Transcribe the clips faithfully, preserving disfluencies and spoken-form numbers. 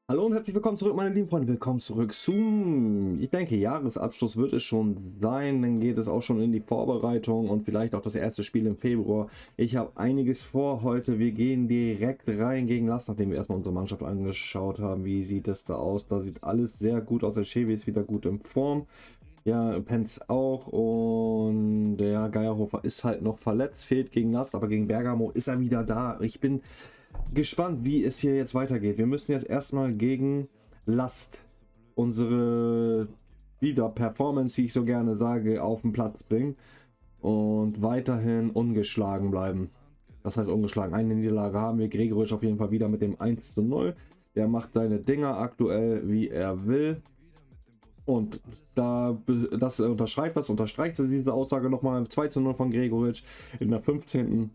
Hallo und herzlich willkommen zurück, meine lieben Freunde. Willkommen zurück zum, ich denke, Jahresabschluss wird es schon sein. Dann geht es auch schon in die Vorbereitung und vielleicht auch das erste Spiel im Februar. Ich habe einiges vor heute. Wir gehen direkt rein gegen Last, nachdem wir erstmal unsere Mannschaft angeschaut haben. Wie sieht es da aus? Da sieht alles sehr gut aus. Der Chevy ist wieder gut in Form. Ja, Penz auch. Und der Geierhofer ist halt noch verletzt, fehlt gegen Last, aber gegen Bergamo ist er wieder da. Ich bin gespannt, wie es hier jetzt weitergeht. Wir müssen jetzt erstmal gegen Last unsere wieder Performance, wie ich so gerne sage, auf den Platz bringen und weiterhin ungeschlagen bleiben. Das heißt ungeschlagen. Eine Niederlage haben wir. Gregoritsch auf jeden Fall wieder mit dem eins zu null. Der macht seine Dinger aktuell, wie er will. Und da das unterschreibt das, unterstreicht diese Aussage nochmal. zwei zu null von Gregoritsch in der fünfzehnten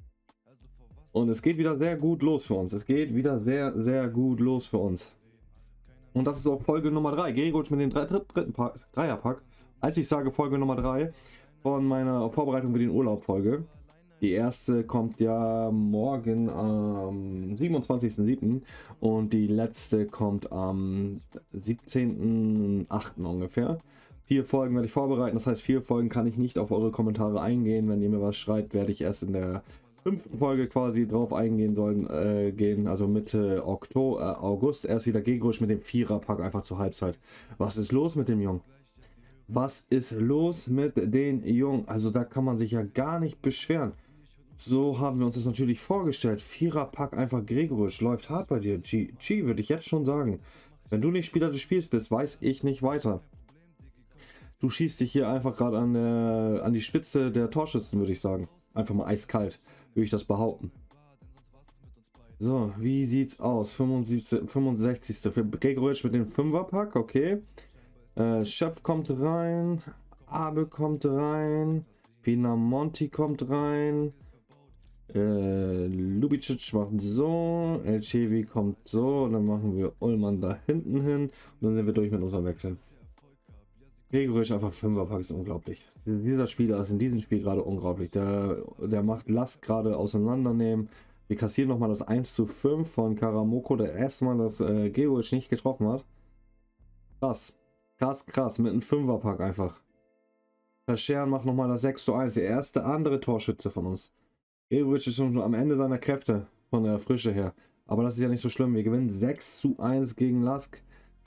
Und es geht wieder sehr gut los für uns. Es geht wieder sehr, sehr gut los für uns. Und das ist auch Folge Nummer drei. Gregoritsch mit dem dritten Dreierpack. Als ich sage Folge Nummer drei von meiner Vorbereitung für den Urlaub-Folge. Die erste kommt ja morgen am siebenundzwanzigsten siebten und die letzte kommt am siebzehnten achten ungefähr. Vier Folgen werde ich vorbereiten. Das heißt, vier Folgen kann ich nicht auf eure Kommentare eingehen. Wenn ihr mir was schreibt, werde ich erst in der fünften Folge quasi drauf eingehen sollen äh, gehen, also Mitte Oktober, äh, August erst wieder Gregoritsch mit dem Viererpack einfach zur Halbzeit. Was ist los mit dem Jungen? Was ist los mit den Jungen? Also da kann man sich ja gar nicht beschweren. So haben wir uns das natürlich vorgestellt. Viererpack einfach Gregoritsch, läuft hart bei dir. G, G würde ich jetzt schon sagen. Wenn du nicht Spieler des Spiels bist, weiß ich nicht weiter. Du schießt dich hier einfach gerade an, äh, an die Spitze der Torschützen, würde ich sagen. Einfach mal eiskalt, würde ich das behaupten. So, wie sieht's aus? fünfundsiebzig, fünfundsechzigste für Gregoritsch mit dem Fünferpack, okay. Äh, Chef kommt rein, Abe kommt rein, Pinamonti kommt rein, äh, Lubicic macht so, El Chevy kommt so, dann machen wir Ullmann da hinten hin und dann sind wir durch mit unserem Wechsel. Gregoritsch einfach Fünferpack ist unglaublich. Dieser Spieler ist in diesem Spiel gerade unglaublich. Der, der macht Last gerade auseinandernehmen. Wir kassieren nochmal das eins zu fünf von Karamoko, der erstmal das äh, Gregoritsch nicht getroffen hat. Krass. Krass, krass. Mit einem Fünferpack einfach. Verscheren macht nochmal das sechs zu eins. Der erste andere Torschütze von uns. Gregoritsch ist schon am Ende seiner Kräfte von der Frische her. Aber das ist ja nicht so schlimm. Wir gewinnen sechs zu eins gegen Lask.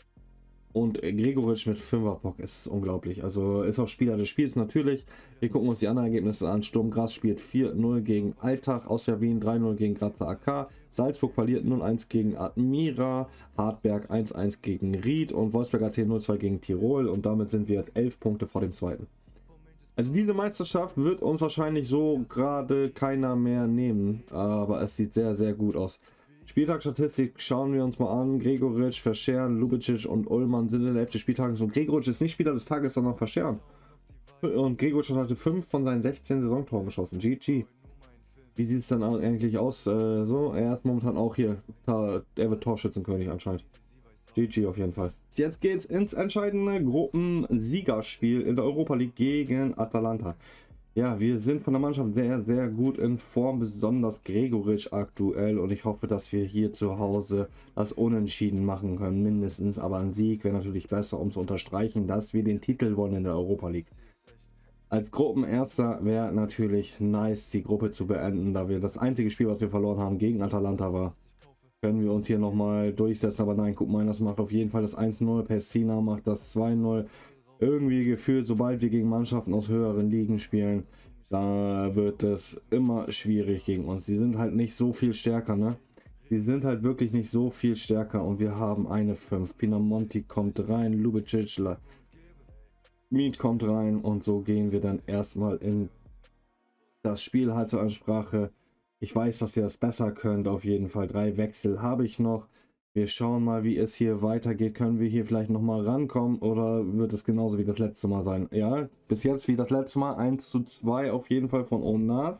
Und Gregoritsch mit Fünferpack ist unglaublich. Also ist auch Spieler des Spiels natürlich. Wir gucken uns die anderen Ergebnisse an. Sturm Graz spielt vier null gegen Alltag. Austria Wien drei null gegen Grazer A K. Salzburg verliert null eins gegen Admira. Hartberg eins eins gegen Ried. Und Wolfsberg A C null zwei gegen Tirol. Und damit sind wir elf Punkte vor dem zweiten. Also diese Meisterschaft wird uns wahrscheinlich so gerade keiner mehr nehmen. Aber es sieht sehr, sehr gut aus. Spieltagsstatistik schauen wir uns mal an. Gregoritsch, Verscheren, Lubicic und Ullmann sind in der Hälfte des Spieltages. Und Gregoritsch ist nicht Spieler des Tages, sondern Verscheren. Und Gregoritsch hatte fünf von seinen sechzehn Saisontoren geschossen. G G. Wie sieht es dann eigentlich aus? Äh, so, er ist momentan auch hier. Er wird Torschützenkönig anscheinend. G G auf jeden Fall. Jetzt geht es ins entscheidende Gruppensiegerspiel in der Europa League gegen Atalanta. Ja, wir sind von der Mannschaft sehr, sehr gut in Form, besonders Gregoritsch aktuell. Und ich hoffe, dass wir hier zu Hause das Unentschieden machen können, mindestens. Aber ein Sieg wäre natürlich besser, um zu unterstreichen, dass wir den Titel wollen in der Europa League. Als Gruppenerster wäre natürlich nice, die Gruppe zu beenden, da wir das einzige Spiel, was wir verloren haben, gegen Atalanta war. Können wir uns hier nochmal durchsetzen, aber nein, guck mal, das macht auf jeden Fall das eins null, Pessina macht das zwei null. Irgendwie gefühlt, sobald wir gegen Mannschaften aus höheren Ligen spielen, da wird es immer schwierig gegen uns. Die sind halt nicht so viel stärker, ne? Die sind halt wirklich nicht so viel stärker und wir haben eine fünf. Pinamonti kommt rein, Lubicic, Miet kommt rein und so gehen wir dann erstmal in das Spiel. Halt zur Ansprache. Ich weiß, dass ihr das besser könnt, auf jeden Fall. Drei Wechsel habe ich noch. Wir schauen mal, wie es hier weitergeht. Können wir hier vielleicht noch mal rankommen oder wird es genauso wie das letzte Mal sein? Ja, bis jetzt wie das letzte Mal. eins zu zwei auf jeden Fall von Onas.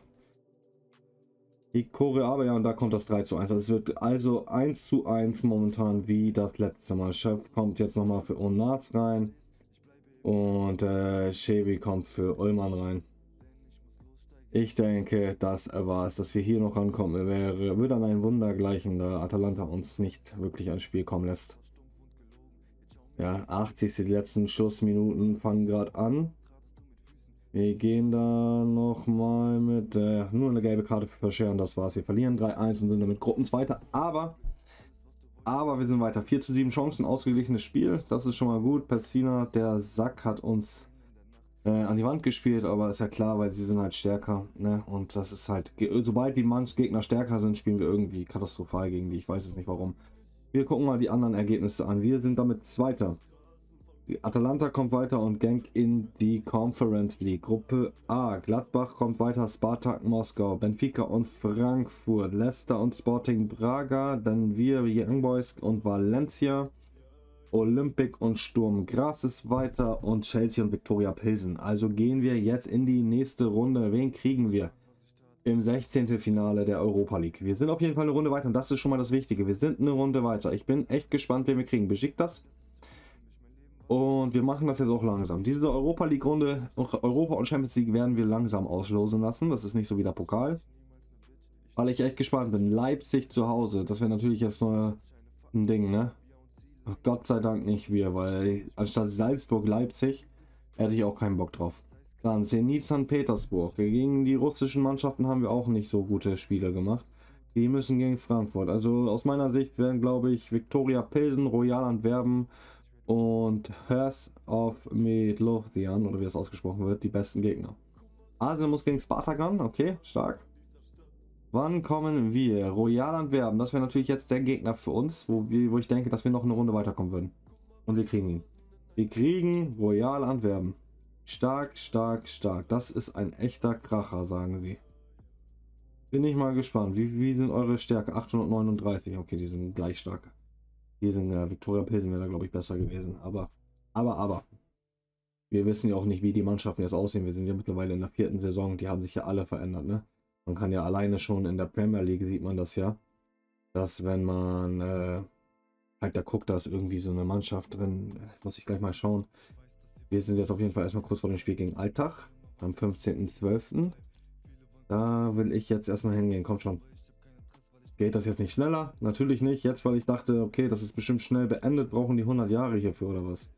Die Chore aber ja, und da kommt das drei zu eins. Es wird also eins zu eins momentan wie das letzte Mal. Chef kommt jetzt noch mal für Onas rein. Und äh, Chevy kommt für Ullmann rein. Ich denke, das war es, dass wir hier noch rankommen. Wäre, würde an ein Wunder gleichen, da Atalanta uns nicht wirklich ans Spiel kommen lässt. Ja, achtzigste Die letzten Schussminuten fangen gerade an. Wir gehen da noch mal mit äh, nur eine gelbe Karte für verscheren. Das war's. Wir verlieren drei eins und sind damit Gruppenzweiter. Aber, aber wir sind weiter. vier zu sieben Chancen, ausgeglichenes Spiel. Das ist schon mal gut. Pessina, der Sack, hat uns äh, an die Wand gespielt. Aber ist ja klar, weil sie sind halt stärker. Ne? Und das ist halt, sobald die manch Gegner stärker sind, spielen wir irgendwie katastrophal gegen die. Ich weiß es nicht warum. Wir gucken mal die anderen Ergebnisse an. Wir sind damit Zweiter. Die Atalanta kommt weiter und Genk in die Conference League. Gruppe A. Gladbach kommt weiter, Spartak Moskau, Benfica und Frankfurt, Leicester und Sporting Braga, dann wir, Young Boys und Valencia, Olympic und Sturm Graz ist weiter und Chelsea und Viktoria Pilsen. Also gehen wir jetzt in die nächste Runde. Wen kriegen wir? Im sechzehnten Finale der Europa League. Wir sind auf jeden Fall eine Runde weiter und das ist schon mal das Wichtige. Wir sind eine Runde weiter. Ich bin echt gespannt, wen wir kriegen. Besiktas. Und wir machen das jetzt auch langsam. Diese Europa League Runde, Europa und Champions League werden wir langsam auslosen lassen. Das ist nicht so wie der Pokal. Weil ich echt gespannt bin. Leipzig zu Hause. Das wäre natürlich jetzt nur ein Ding, ne? Gott sei Dank nicht wir, weil anstatt Salzburg Leipzig hätte ich auch keinen Bock drauf. Dann Zenit Sankt Petersburg. Gegen die russischen Mannschaften haben wir auch nicht so gute Spiele gemacht. Die müssen gegen Frankfurt. Also aus meiner Sicht werden, glaube ich, Viktoria Pilsen, Royal Antwerpen und Hearts of Midlothian, oder wie das ausgesprochen wird, die besten Gegner. Arsenal muss gegen Spartak ran, okay, stark. Wann kommen wir? Royal Antwerpen, das wäre natürlich jetzt der Gegner für uns, wo, wir, wo ich denke, dass wir noch eine Runde weiterkommen würden. Und wir kriegen ihn. Wir kriegen Royal Antwerpen. Stark, stark, stark. Das ist ein echter Kracher, sagen sie. Bin ich mal gespannt. Wie, wie sind eure Stärke? achthundertneununddreißig, okay, die sind gleich stark. Hier sind äh, Viktoria Pilsen wäre da, glaube ich, besser gewesen. Aber, aber, aber. Wir wissen ja auch nicht, wie die Mannschaften jetzt aussehen. Wir sind ja mittlerweile in der vierten Saison. Die haben sich ja alle verändert, ne? Man kann ja alleine schon in der Premier League, sieht man das ja, dass wenn man äh, halt da guckt, da ist irgendwie so eine Mannschaft drin. Muss ich gleich mal schauen. Wir sind jetzt auf jeden Fall erstmal kurz vor dem Spiel gegen Alltag. Am fünfzehnten zwölften Da will ich jetzt erstmal hingehen. Kommt schon. Geht das jetzt nicht schneller? Natürlich nicht. Jetzt, weil ich dachte, okay, das ist bestimmt schnell beendet, brauchen die hundert Jahre hierfür oder was?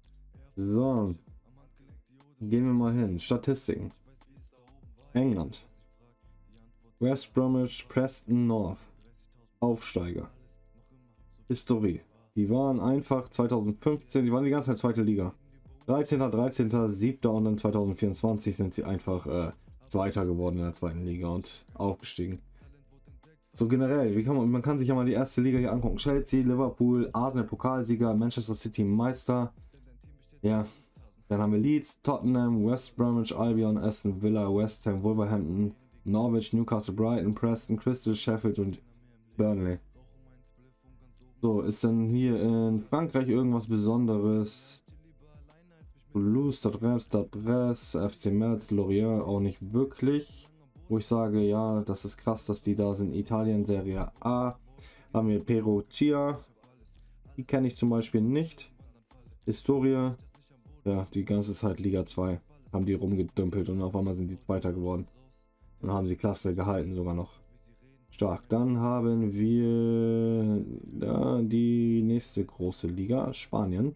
So. Gehen wir mal hin. Statistiken. England. West Bromwich, Preston North. Aufsteiger. Historie. Die waren einfach zweitausendfünfzehn, die waren die ganze Zeit zweite Liga. dreizehnter, dreizehnter, siebter und dann zweitausendvierundzwanzig sind sie einfach äh, Zweiter geworden in der zweiten Liga und aufgestiegen. So generell, wie kann man, man kann sich ja mal die erste Liga hier angucken. Chelsea, Liverpool, Arsenal Pokalsieger, Manchester City Meister. Ja, dann haben wir Leeds, Tottenham, West Bromwich Albion, Aston Villa, West Ham, Wolverhampton, Norwich, Newcastle, Brighton, Preston, Crystal, Sheffield und Burnley. So, ist denn hier in Frankreich irgendwas Besonderes? Toulouse, Stade Reims, Stade Brest, F C Metz, Lorient auch nicht wirklich. Wo ich sage, ja, das ist krass, dass die da sind. Italien, Serie A. Haben wir Perugia. Die kenne ich zum Beispiel nicht. Historie. Ja, die ganze Zeit Liga zwei. Haben die rumgedümpelt und auf einmal sind die Zweiter geworden. Dann haben sie Klasse gehalten sogar noch. Stark. Dann haben wir ja, die nächste große Liga. Spanien.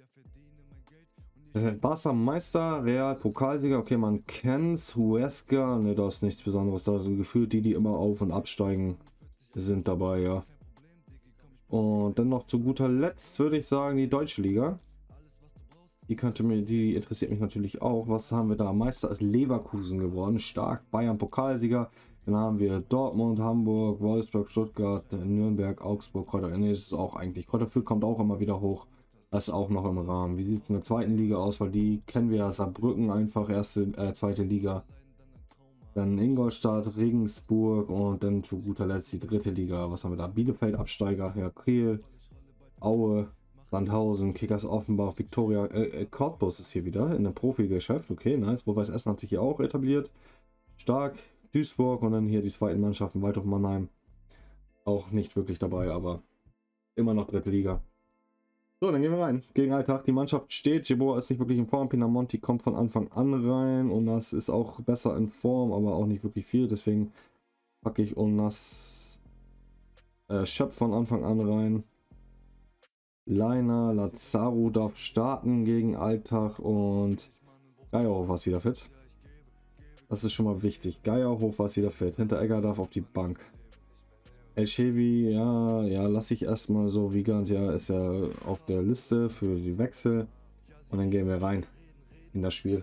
Barca Meister, Real Pokalsieger, okay, man kennt's, Huesca, ne, da ist nichts Besonderes, da sind gefühlt die, die immer auf- und absteigen, sind dabei, ja. Und dann noch zu guter Letzt würde ich sagen, die Deutsche Liga. Die könnte mir, die interessiert mich natürlich auch. Was haben wir da? Meister ist Leverkusen geworden, stark, Bayern Pokalsieger. Dann haben wir Dortmund, Hamburg, Wolfsburg, Stuttgart, Nürnberg, Augsburg, Kräuter, ne, ist auch eigentlich, Kräuter Fürth kommt auch immer wieder hoch. Das ist auch noch im Rahmen. Wie sieht es in der zweiten Liga aus? Weil die kennen wir ja, Saarbrücken einfach, erste, äh, zweite Liga. Dann Ingolstadt, Regensburg und dann zu guter Letzt die dritte Liga. Was haben wir da? Bielefeld, Absteiger, ja, Kiel, Aue, Sandhausen, Kickers Offenbach, Viktoria, äh, äh, Cottbus ist hier wieder in einem Profigeschäft. Okay, nice. Rot-Weiß Essen hat sich hier auch etabliert. Stark, Duisburg und dann hier die zweiten Mannschaften, Waldhof Mannheim. Auch nicht wirklich dabei, aber immer noch dritte Liga. So, dann gehen wir rein. Gegen Alltag. Die Mannschaft steht. Jeboa ist nicht wirklich in Form. Pinamonti kommt von Anfang an rein. Unas ist auch besser in Form, aber auch nicht wirklich viel. Deswegen packe ich Unas äh, Schöpf von Anfang an rein. Leiner, Lazaro darf starten gegen Alltag und Geierhof war wieder fit. Das ist schon mal wichtig. Geierhof war wieder fit. Hinteregger darf auf die Bank. El Chevy, ja, ja, lasse ich erstmal so. Wiegand, ja, ist ja auf der Liste für die Wechsel. Und dann gehen wir rein in das Spiel.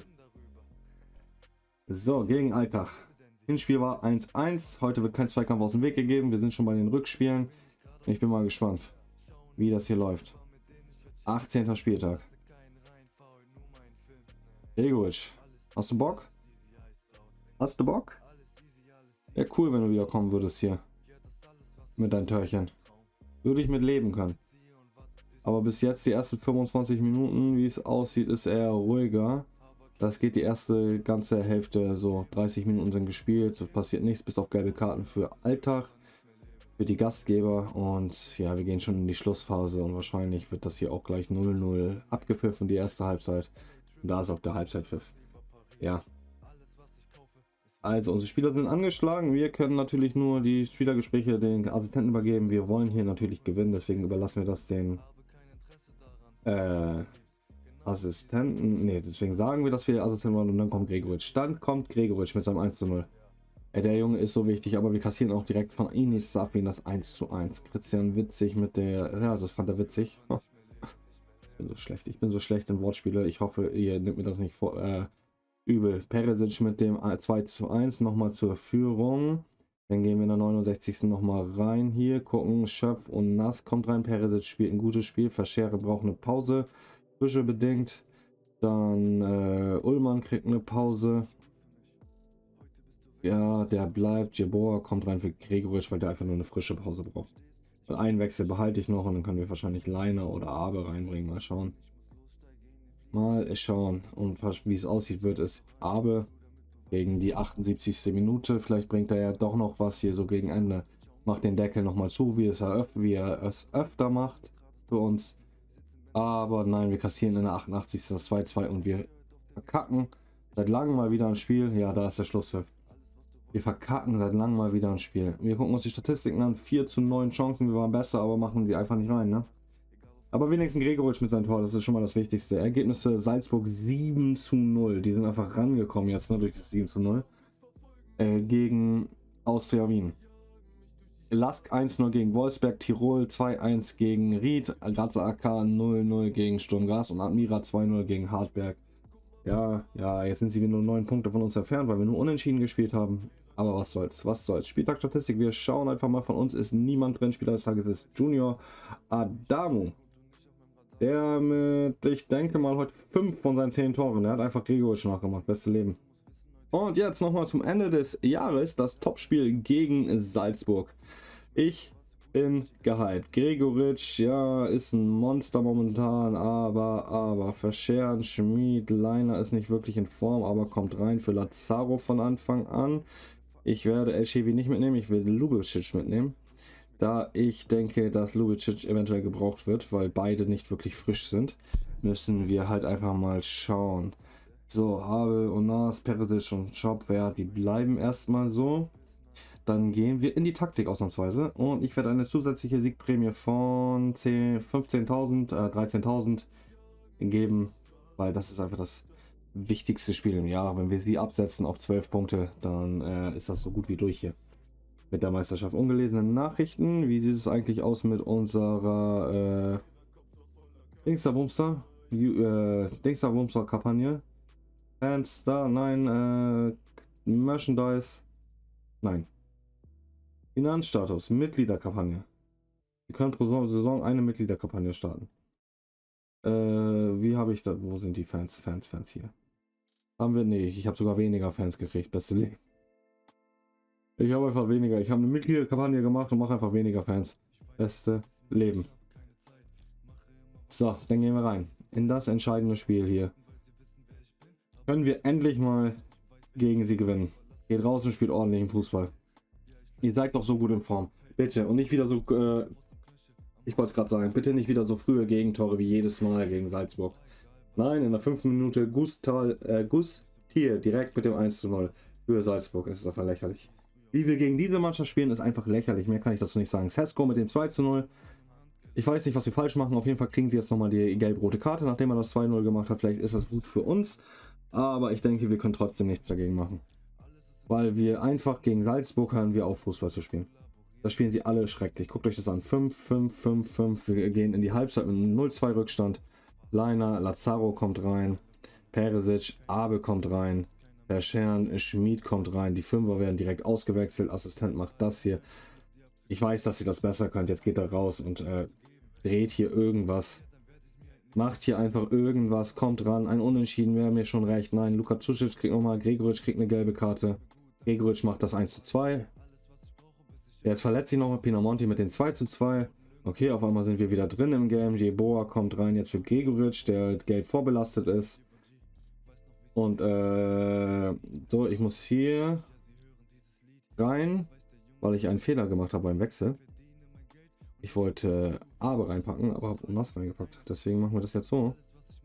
So, gegen Alltag. Hinspiel war eins eins. Heute wird kein Zweikampf aus dem Weg gegeben. Wir sind schon bei den Rückspielen. Ich bin mal gespannt, wie das hier läuft. achtzehnter Spieltag. Gregoritsch, hast du Bock? Hast du Bock? Wäre cool, wenn du wieder kommen würdest hier. Mit deinem Törchen. Würde ich mit leben können. Aber bis jetzt die ersten fünfundzwanzig Minuten, wie es aussieht, ist eher ruhiger. Das geht die erste ganze Hälfte, so dreißig Minuten sind gespielt. Es passiert nichts, bis auf gelbe Karten für Alltag. Für die Gastgeber. Und ja, wir gehen schon in die Schlussphase. Und wahrscheinlich wird das hier auch gleich null null abgepfiffen, die erste Halbzeit. Und da ist auch der Halbzeitpfiff. Ja. Also unsere Spieler sind angeschlagen. Wir können natürlich nur die Spielergespräche den Assistenten übergeben. Wir wollen hier natürlich gewinnen, deswegen überlassen wir das den äh, Assistenten. Ne, deswegen sagen wir, dass wir Assistenten wollen und dann kommt Gregoritsch. Dann kommt Gregoritsch mit seinem eins zu null. Äh, der Junge ist so wichtig, aber wir kassieren auch direkt von Inis Safin das eins zu eins. Christian witzig mit der... Ja, das fand er witzig. Ich bin so schlecht. Ich bin so schlecht in Wortspiele. Ich hoffe, ihr nehmt mir das nicht vor... Äh, übel. Peresic mit dem zwei zu eins nochmal zur Führung. Dann gehen wir in der neunundsechzigsten nochmal rein hier. Gucken, Schöpf und Nass kommt rein. Peresic spielt ein gutes Spiel. Verschere braucht eine Pause. Frische bedingt. Dann äh, Ullmann kriegt eine Pause. Ja, der bleibt. Jeboa kommt rein für Gregoritsch, weil der einfach nur eine frische Pause braucht. Und einen Wechsel behalte ich noch und dann können wir wahrscheinlich Leiner oder Abe reinbringen. Mal schauen. Mal schauen. Und wie es aussieht, wird es Abe gegen die achtundsiebzigste Minute. Vielleicht bringt er ja doch noch was hier so gegen Ende. Macht den Deckel noch mal zu, wie es, er, wie er es öfter macht für uns. Aber nein, wir kassieren in der achtundachtzigsten das zwei zwei und wir verkacken seit langem mal wieder ein Spiel. Ja, da ist der Schlusspfiff. Wir verkacken seit langem mal wieder ein Spiel. Wir gucken uns die Statistiken an. vier zu neun Chancen. Wir waren besser, aber machen sie einfach nicht rein, ne? Aber wenigstens Gregoritsch mit seinem Tor, das ist schon mal das Wichtigste. Ergebnisse Salzburg sieben zu null. Die sind einfach rangekommen jetzt, ne, durch das sieben zu null. Äh, gegen Austria Wien. Lask eins null gegen Wolfsberg, Tirol zwei eins gegen Ried, Grazer A K null null gegen Sturm Graz und Admira zwei null gegen Hartberg. Ja, ja, jetzt sind sie nur neun Punkte von uns entfernt, weil wir nur unentschieden gespielt haben. Aber was soll's, was soll's. Spieltagsstatistik, wir schauen einfach mal, von uns ist niemand drin. Spieler des Tages ist Junior Adamu. Der mit, ich denke mal, heute fünf von seinen zehn Toren. Der hat einfach Gregoritsch nachgemacht. Beste Leben. Und jetzt nochmal zum Ende des Jahres das Topspiel gegen Salzburg. Ich bin gehypt. Gregoritsch, ja, ist ein Monster momentan, aber, aber Verscheren, Schmid, Leiner ist nicht wirklich in Form, aber kommt rein für Lazaro von Anfang an. Ich werde El Chevy nicht mitnehmen, ich will Lubicic mitnehmen. Da ich denke, dass Lubicic eventuell gebraucht wird, weil beide nicht wirklich frisch sind, müssen wir halt einfach mal schauen. So, Habe, Unas, Peresic und Schopwert, die bleiben erstmal so. Dann gehen wir in die Taktik ausnahmsweise und ich werde eine zusätzliche Siegprämie von fünfzehntausend, äh, dreizehntausend geben, weil das ist einfach das wichtigste Spiel im Jahr. Wenn wir sie absetzen auf zwölf Punkte, dann äh, ist das so gut wie durch hier. Mit der Meisterschaft. Ungelesene Nachrichten. Wie sieht es eigentlich aus mit unserer äh, Dingsterbumster? Äh, Dingsterbumster Kampagne? Fans da? Nein. Äh, Merchandise? Nein. Finanzstatus. Mitgliederkampagne. Wir können pro Saison eine Mitgliederkampagne starten. Äh, wie habe ich da? Wo sind die Fans? Fans, Fans hier. Haben wir? Nee, ich habe sogar weniger Fans gekriegt. Beste Leben. Ich habe einfach weniger. Ich habe eine Mitgliederkampagne gemacht und mache einfach weniger Fans. Beste Leben. So, dann gehen wir rein. In das entscheidende Spiel hier. Können wir endlich mal gegen sie gewinnen. Geht raus und spielt ordentlichen Fußball. Ihr seid doch so gut in Form. Bitte. Und nicht wieder so äh, Ich wollte es gerade sagen, bitte nicht wieder so frühe Gegentore wie jedes Mal gegen Salzburg. Nein, in der fünften Minute Gustal, äh, Gustier direkt mit dem eins zu null für Salzburg. Es ist einfach lächerlich. Wie wir gegen diese Mannschaft spielen, ist einfach lächerlich. Mehr kann ich dazu nicht sagen. Sesko mit dem zwei zu null. Ich weiß nicht, was wir falsch machen. Auf jeden Fall kriegen sie jetzt nochmal die gelb-rote Karte, nachdem er das zwei null gemacht hat. Vielleicht ist das gut für uns. Aber ich denke, wir können trotzdem nichts dagegen machen. Weil wir einfach gegen Salzburg haben wir auch Fußball zu spielen. Das spielen sie alle schrecklich. Guckt euch das an. fünf, fünf, fünf, fünf. Wir gehen in die Halbzeit mit einem null zwei Rückstand. Leiner, Lazaro kommt rein. Peresic, Abe kommt rein. Verschern, Schmid kommt rein. Die Fünfer werden direkt ausgewechselt. Assistent macht das hier. Ich weiß, dass ihr das besser könnt. Jetzt geht er raus und äh, dreht hier irgendwas. Macht hier einfach irgendwas. Kommt ran. Ein Unentschieden wäre mir schon recht. Nein, Luka Czucic kriegt nochmal. Gregoritsch kriegt eine gelbe Karte. Gregoritsch macht das eins zu zwei. Jetzt verletzt sich nochmal Pinamonti mit den zwei zu zwei. Okay, auf einmal sind wir wieder drin im Game. Jeboa kommt rein jetzt für Gregoritsch, der gelb vorbelastet ist. Und äh, so, ich muss hier rein, weil ich einen Fehler gemacht habe beim Wechsel. Ich wollte Abe reinpacken, aber habe Unas reingepackt. Deswegen machen wir das jetzt so.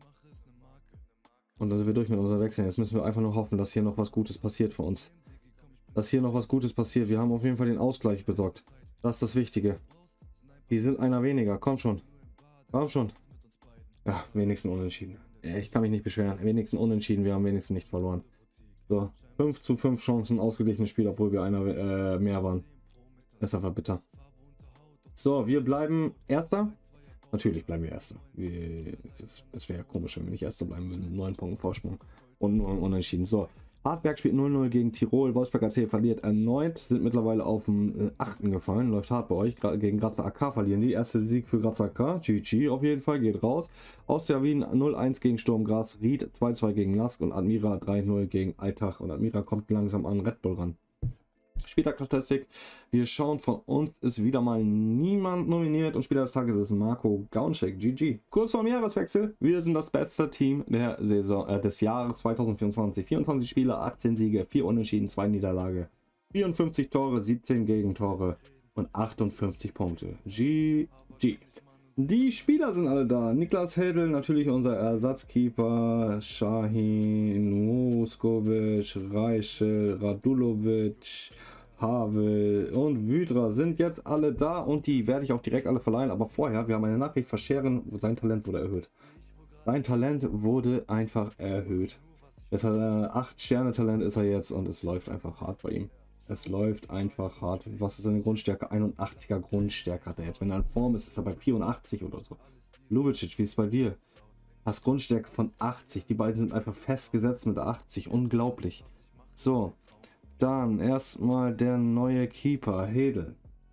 Und dann sind wir durch mit unseren Wechseln. Jetzt müssen wir einfach nur hoffen, dass hier noch was Gutes passiert für uns. Dass hier noch was Gutes passiert. Wir haben auf jeden Fall den Ausgleich besorgt. Das ist das Wichtige. Die sind einer weniger. Komm schon. Komm schon. Ja, wenigstens unentschieden. Ich kann mich nicht beschweren. Wenigstens unentschieden. Wir haben wenigstens nicht verloren. So. fünf zu fünf Chancen, ausgeglichenes Spiel, obwohl wir einer äh, mehr waren. Das ist einfach bitter. So, wir bleiben Erster. Natürlich bleiben wir Erster. Wir, das das wäre ja komisch, wenn wir nicht Erster bleiben würden. neun Punkte Vorsprung. Und nur unentschieden. So. Hartberg spielt null null gegen Tirol. Wolfsberg A T verliert erneut. Sind mittlerweile auf dem achten gefallen. Läuft hart bei euch. Gegen Grazer A K verlieren die. Erste Sieg für Grazer A K. G G auf jeden Fall. Geht raus. Austria Wien null eins gegen Sturm Graz. Ried zwei zwei gegen Lask. Und Admira drei null gegen Altach. Und Admira kommt langsam an Red Bull ran. Spieltag-Statistik. Wir schauen, von uns ist wieder mal niemand nominiert und Spieler des Tages ist Marco Gaunschek. G G. Kurz vorm Jahreswechsel. Wir sind das beste Team der Saison äh, des Jahres zweitausendvierundzwanzig. vierundzwanzig Spiele, achtzehn Siege, vier Unentschieden, zwei Niederlage, vierundfünfzig Tore, siebzehn Gegentore und achtundfünfzig Punkte. G G. Die Spieler sind alle da. Niklas Hedl, natürlich unser Ersatzkeeper. Shahin, Muskovic, Reichel, Radulovic, Havel und Wydra sind jetzt alle da und die werde ich auch direkt alle verleihen. Aber vorher, wir haben eine Nachricht verscheren, sein Talent wurde erhöht. Sein Talent wurde einfach erhöht. Das hat äh, acht Sterne Talent ist er jetzt und es läuft einfach hart bei ihm. Es läuft einfach hart. Was ist seine Grundstärke? einundachtziger Grundstärke hat er jetzt. Wenn er in Form ist, ist er bei vierundachtzig oder so. Lubicic, wie ist es bei dir? Hast Grundstärke von achtzig. Die beiden sind einfach festgesetzt mit achtzig. Unglaublich. So. Dann erstmal der neue Keeper, Hedel.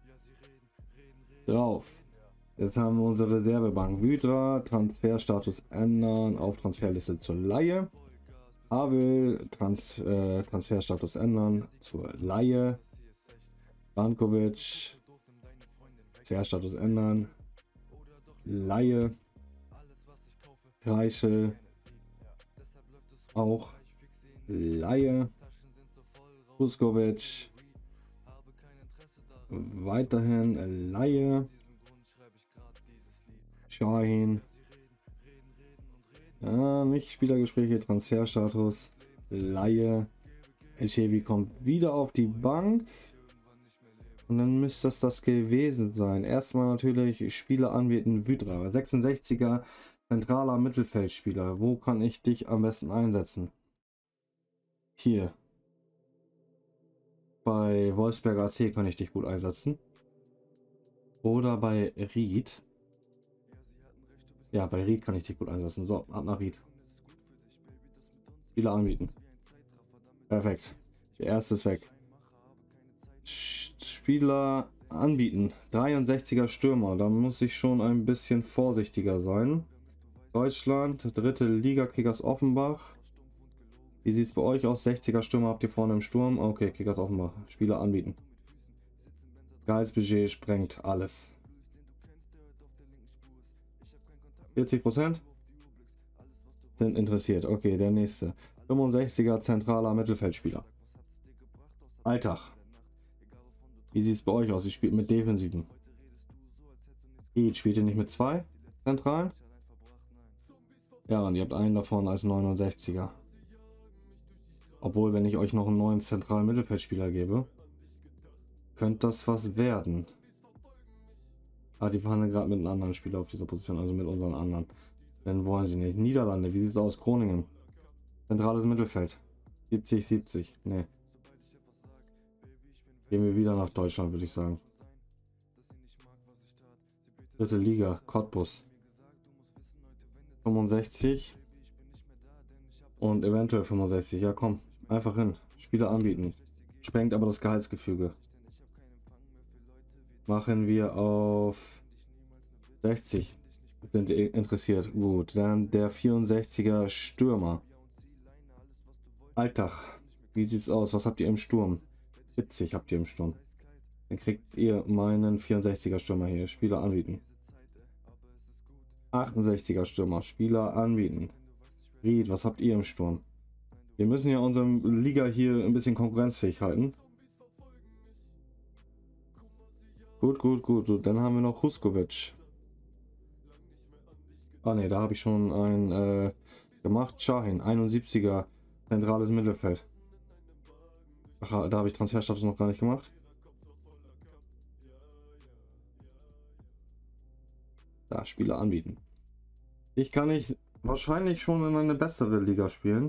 Drauf. Jetzt haben wir unsere Reservebank. Wydra, Transferstatus ändern, auf Transferliste zur Leihe. Havel, Trans, äh, Transferstatus ändern, zur Leihe. Brankovic, Transferstatus ändern, Leihe. Reichel, auch Leihe. Puskovic, weiterhin Leihe. Shahin. Ja, nicht Spielergespräche, Transferstatus, Leihe. Elchevi kommt wieder auf die Bank. Und dann müsste das das gewesen sein. Erstmal natürlich Spieler anbieten. Wydra, sechsundsechziger zentraler Mittelfeldspieler. Wo kann ich dich am besten einsetzen? Hier. Bei Wolfsberg A C kann ich dich gut einsetzen. Oder bei Ried. Ja, bei Ried kann ich dich gut einsetzen. So, ab nach Ried. Spieler anbieten. Perfekt. Der erste ist weg. Spieler anbieten. dreiundsechziger Stürmer. Da muss ich schon ein bisschen vorsichtiger sein. Deutschland, dritte Liga, Kickers Offenbach. Wie sieht es bei euch aus? sechziger Stürmer habt ihr vorne im Sturm. Okay, Kickers Offenbach. Spieler anbieten. Gehaltsbudget sprengt alles. vierzig Prozent sind interessiert. Okay, der nächste. fünfundsechziger zentraler Mittelfeldspieler. Alltag. Wie sieht es bei euch aus? Ich spiele mit Defensiven. Heat spielt ihr nicht mit zwei Zentralen? Ja, und ihr habt einen davon als neunundsechziger. Obwohl, wenn ich euch noch einen neuen zentralen Mittelfeldspieler gebe, könnte das was werden. Ah, die verhandeln gerade mit einem anderen Spieler auf dieser Position, also mit unseren anderen. Dann wollen sie nicht. Niederlande, wie sieht es aus? Groningen. Zentrales Mittelfeld. siebzig, siebzig. Ne. Gehen wir wieder nach Deutschland, würde ich sagen. Dritte Liga, Cottbus. fünfundsechzig. Und eventuell fünfundsechzig. Ja, komm. Einfach hin. Spieler anbieten. Sprengt aber das Gehaltsgefüge. Machen wir auf sechzig. Sind interessiert. Gut, dann der vierundsechziger Stürmer. Alltag. Wie sieht's aus? Was habt ihr im Sturm? siebzig habt ihr im Sturm. Dann kriegt ihr meinen vierundsechziger Stürmer hier. Spieler anbieten. achtundsechziger Stürmer. Spieler anbieten. Ried, was habt ihr im Sturm? Wir müssen ja unsere Liga hier ein bisschen konkurrenzfähig halten. Gut, gut, gut. Und dann haben wir noch Huskovic. Ah ne, da habe ich schon ein äh, gemacht. Shahin, einundsiebziger zentrales Mittelfeld. Ach, da habe ich Transferstatus noch gar nicht gemacht. Da, Spieler anbieten. Ich kann nicht wahrscheinlich schon in eine bessere Liga spielen.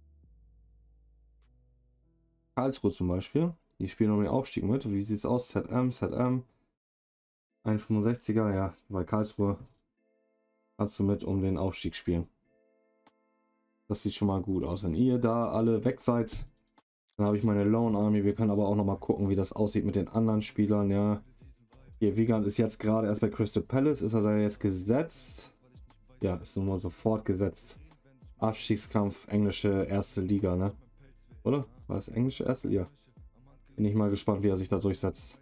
Karlsruhe zum Beispiel. Die spielen um den Aufstieg mit. Wie sieht es aus? Z M, Z M. Ein fünfundsechziger, ja, bei Karlsruhe kannst du mit um den Aufstieg spielen. Das sieht schon mal gut aus. Wenn ihr da alle weg seid, dann habe ich meine Lone Army. Wir können aber auch noch mal gucken, wie das aussieht mit den anderen Spielern. Ja, hier Wiegand ist jetzt gerade erst bei Crystal Palace. Ist er da jetzt gesetzt? Ja, ist nun mal sofort gesetzt. Abstiegskampf, englische erste Liga, ne? Oder? War das englische erste Liga? Bin ich mal gespannt, wie er sich da durchsetzt.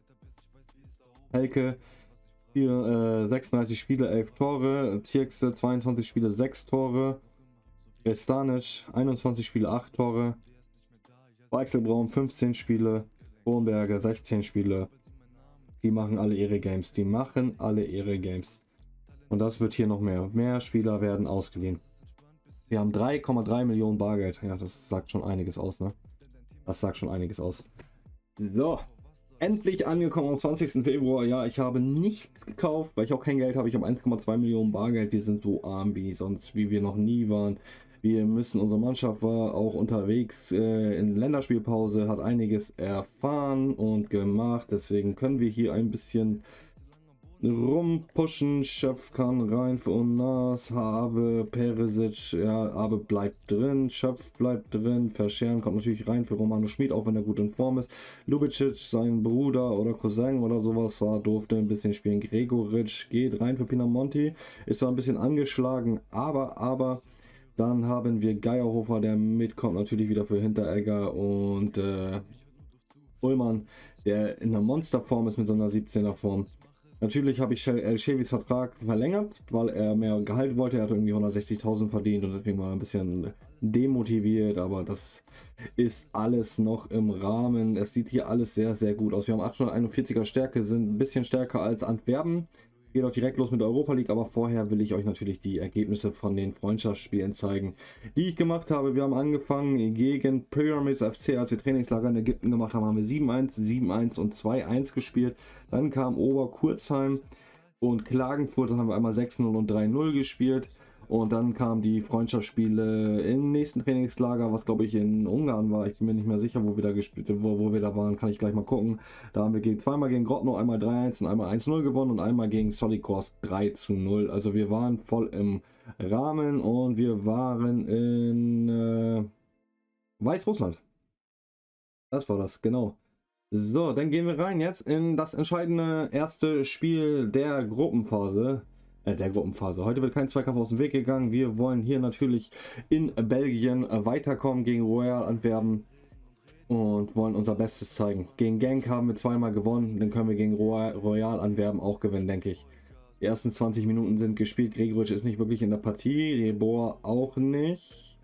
Helke, hier äh, sechsunddreißig Spiele, elf Tore. Tierkse, zweiundzwanzig Spiele, sechs Tore. Stanic, einundzwanzig Spiele, acht Tore. Weichselbraun, fünfzehn Spiele. Kronberger, sechzehn Spiele. Die machen alle ihre Games. Die machen alle ihre Games. Und das wird hier noch mehr. Mehr Spieler werden ausgeliehen. Wir haben drei Komma drei Millionen Bargeld. Ja, das sagt schon einiges aus, ne? Das sagt schon einiges aus. So. Endlich angekommen am zwanzigsten Februar. Ja, ich habe nichts gekauft, weil ich auch kein Geld habe. Ich habe eins Komma zwei Millionen Bargeld. Wir sind so arm wie sonst, wie wir noch nie waren. Wir müssen, unsere Mannschaft war auch unterwegs äh, in Länderspielpause, hat einiges erfahren und gemacht. Deswegen können wir hier ein bisschen rumpushen. Schöpf kann rein für Unas, Habe, Perisic, ja, Habe bleibt drin, Schöpf bleibt drin, Verscheren kommt natürlich rein für Romano Schmid, auch wenn er gut in Form ist. Lubicic, sein Bruder oder Cousin oder sowas war, durfte ein bisschen spielen. Gregoritsch geht rein für Pinamonti, ist zwar ein bisschen angeschlagen, aber, aber dann haben wir Geierhofer, der mitkommt natürlich wieder für Hinteregger und äh, Ullmann, der in einer Monsterform ist mit so einer siebzehner Form. Natürlich habe ich El Chevys Vertrag verlängert, weil er mehr Gehalt wollte. Er hat irgendwie hundertsechzigtausend verdient und deswegen war er ein bisschen demotiviert. Aber das ist alles noch im Rahmen. Es sieht hier alles sehr, sehr gut aus. Wir haben achthunderteinundvierziger Stärke, sind ein bisschen stärker als Antwerpen. Geht auch direkt los mit der Europa League, aber vorher will ich euch natürlich die Ergebnisse von den Freundschaftsspielen zeigen, die ich gemacht habe. Wir haben angefangen gegen Pyramids F C, als wir Trainingslager in Ägypten gemacht haben, haben wir sieben eins, sieben eins und zwei eins gespielt. Dann kam Oberkurzheim und Klagenfurt, da haben wir einmal sechs null und drei null gespielt. Und dann kamen die Freundschaftsspiele im nächsten Trainingslager, was glaube ich in Ungarn war. Ich bin mir nicht mehr sicher, wo wir da gespielt, wo, wo wir da waren, kann ich gleich mal gucken. Da haben wir gegen, zweimal gegen Grodno, einmal drei eins und einmal eins null gewonnen und einmal gegen Solikors drei zu null. Also wir waren voll im Rahmen und wir waren in äh, Weißrussland. Das war das, genau. So, dann gehen wir rein jetzt in das entscheidende erste Spiel der Gruppenphase. Der Gruppenphase. Heute wird kein Zweikampf aus dem Weg gegangen. Wir wollen hier natürlich in Belgien weiterkommen gegen Royal Antwerpen und wollen unser Bestes zeigen. Gegen Genk haben wir zweimal gewonnen, dann können wir gegen Royal Antwerpen auch gewinnen, denke ich. Die ersten zwanzig Minuten sind gespielt. Gregoritsch ist nicht wirklich in der Partie, Rebohr auch nicht.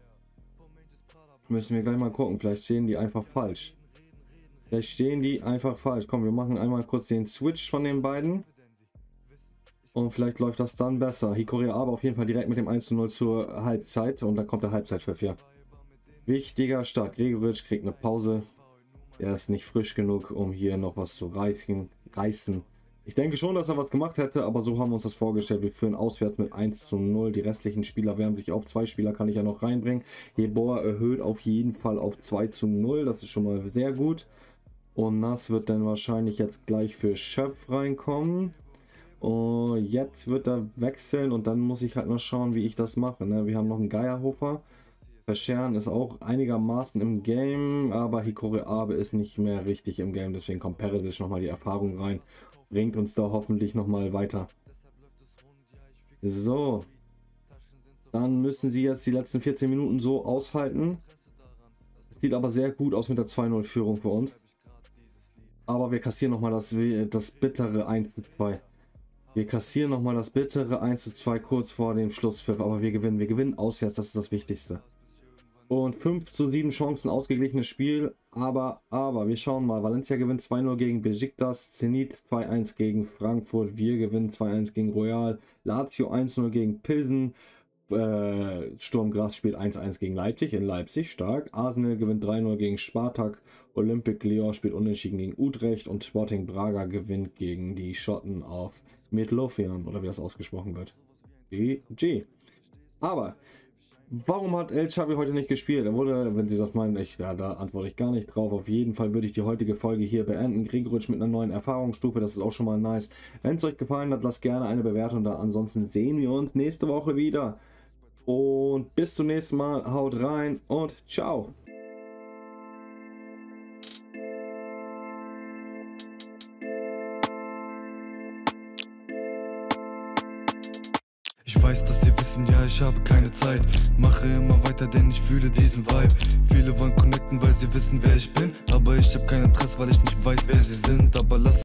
Müssen wir gleich mal gucken, vielleicht stehen die einfach falsch. Vielleicht stehen die einfach falsch. Komm, wir machen einmal kurz den Switch von den beiden. Und vielleicht läuft das dann besser. Hikoria aber auf jeden Fall direkt mit dem eins zu null zur Halbzeit. Und dann kommt der Halbzeitpfiff hier. Wichtiger Start. Gregoritsch kriegt eine Pause. Er ist nicht frisch genug, um hier noch was zu reißen. reißen. Ich denke schon, dass er was gemacht hätte, aber so haben wir uns das vorgestellt. Wir führen auswärts mit eins zu null. Die restlichen Spieler wärmen sich auf. Zwei Spieler kann ich ja noch reinbringen. Jeboa erhöht auf jeden Fall auf zwei zu null. Das ist schon mal sehr gut. Und Nass wird dann wahrscheinlich jetzt gleich für Schöpf reinkommen. Und jetzt wird er wechseln und dann muss ich halt mal schauen, wie ich das mache. Ne? Wir haben noch einen Geierhofer. Verscheren ist auch einigermaßen im Game, aber Hikore Abe ist nicht mehr richtig im Game. Deswegen kommt Perisic nochmal die Erfahrung rein. Bringt uns da hoffentlich nochmal weiter. So. Dann müssen sie jetzt die letzten vierzehn Minuten so aushalten. Sieht aber sehr gut aus mit der zwei null Führung für uns. Aber wir kassieren nochmal das, das bittere eins zu zwei. Wir kassieren nochmal das bittere eins zu zwei kurz vor dem Schlusspfiff, aber wir gewinnen. Wir gewinnen auswärts, das ist das Wichtigste. Und fünf zu sieben Chancen, ausgeglichenes Spiel, aber, aber, wir schauen mal. Valencia gewinnt zwei null gegen Besiktas, Zenit zwei eins gegen Frankfurt, wir gewinnen zwei eins gegen Royal, Lazio eins null gegen Pilsen, äh, Sturm Graz spielt eins eins gegen Leipzig, in Leipzig stark, Arsenal gewinnt drei null gegen Spartak, Olympique Lyon spielt unentschieden gegen Utrecht und Sporting Braga gewinnt gegen die Schotten auf Midlothian, oder wie das ausgesprochen wird. G G. Aber warum hat El Xavi heute nicht gespielt? Er wurde, wenn Sie das meinen, ich, ja, da antworte ich gar nicht drauf. Auf jeden Fall würde ich die heutige Folge hier beenden. Gregoritsch mit einer neuen Erfahrungsstufe, das ist auch schon mal nice. Wenn es euch gefallen hat, lasst gerne eine Bewertung da. Ansonsten sehen wir uns nächste Woche wieder. Und bis zum nächsten Mal. Haut rein und ciao. Ich weiß, dass sie wissen, ja, ich habe keine Zeit. Mache immer weiter, denn ich fühle diesen Vibe. Viele wollen connecten, weil sie wissen, wer ich bin. Aber ich habe kein Interesse, weil ich nicht weiß, wer sie sind. Aber lass